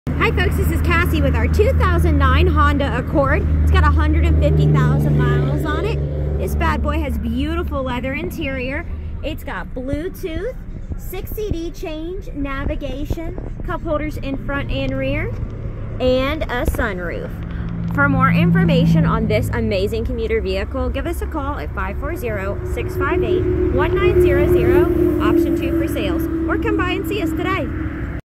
Hi folks, this is Cassie with our 2009 Honda Accord. It's got 150,000 miles on it. This bad boy has beautiful leather interior. It's got Bluetooth, 6 CD change, navigation, cup holders in front and rear, and a sunroof. For more information on this amazing commuter vehicle, give us a call at 540-658-1900, option 2 for sales, or come by and see us today.